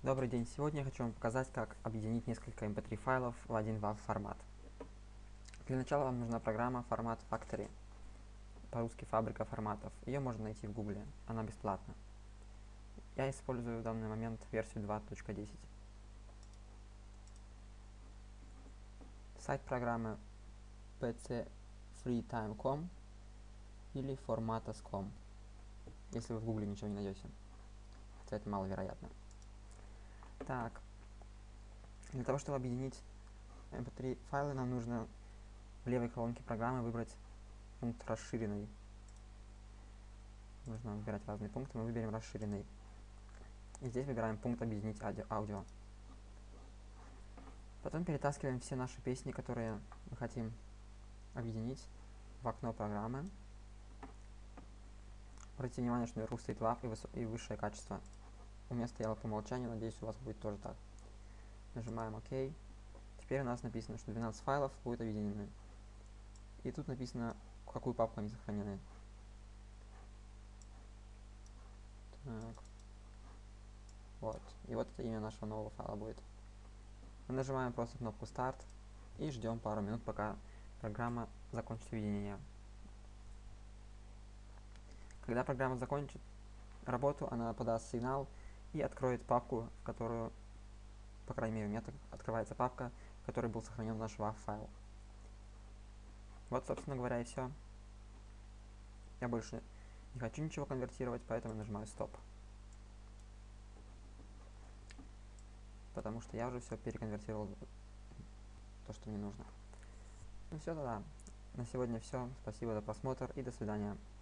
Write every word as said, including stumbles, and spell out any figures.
Добрый день! Сегодня я хочу вам показать, как объединить несколько эм пэ три файлов в один вав формат. Для начала вам нужна программа формат Factory, по-русски фабрика форматов. Ее можно найти в гугле, она бесплатна. Я использую в данный момент версию два точка десять. Сайт программы пи си фри тайм точка ком или formatas точка ком, если вы в гугле ничего не найдете, хотя это маловероятно. Так, для того, чтобы объединить эм пэ три файлы, нам нужно в левой колонке программы выбрать пункт расширенный. Нужно выбирать разные пункты, мы выберем расширенный. И здесь выбираем пункт объединить аудио. Потом перетаскиваем все наши песни, которые мы хотим объединить, в окно программы. Обратите внимание, что наверху стоит вав и, и высшее качество. У меня стояло по умолчанию, надеюсь, у вас будет тоже так. Нажимаем ОК. Теперь у нас написано, что двенадцать файлов будут объединены. И тут написано, в какую папку они сохранены. Так. Вот. И вот это имя нашего нового файла будет. Мы нажимаем просто кнопку старт и ждем пару минут, пока программа закончит объединение. Когда программа закончит работу, она подаст сигнал и откроет папку, в которую, по крайней мере, у меня так открывается папка, в которой был сохранен наш вав файл. Вот, собственно говоря, и все. Я больше не хочу ничего конвертировать, поэтому нажимаю стоп. Потому что я уже все переконвертировал, то, что мне нужно. Ну все, тогда. На сегодня все. Спасибо за просмотр и до свидания.